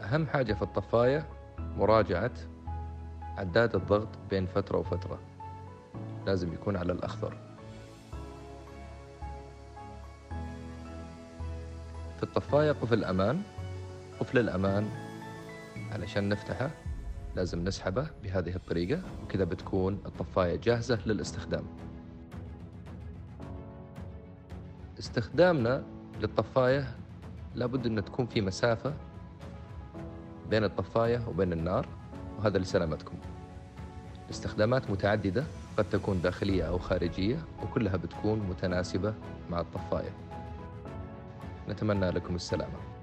أهم حاجة في الطفاية مراجعة عداد الضغط بين فترة وفترة، لازم يكون على الأخضر. في الطفاية قفل الأمان علشان نفتحه لازم نسحبه بهذه الطريقة، وكذا بتكون الطفاية جاهزة للاستخدام. استخدامنا للطفاية لابد أن تكون في مسافة بين الطفاية وبين النار، وهذا لسلامتكم. الاستخدامات متعددة، قد تكون داخلية أو خارجية، وكلها بتكون متناسبة مع الطفاية. نتمنى لكم السلامة.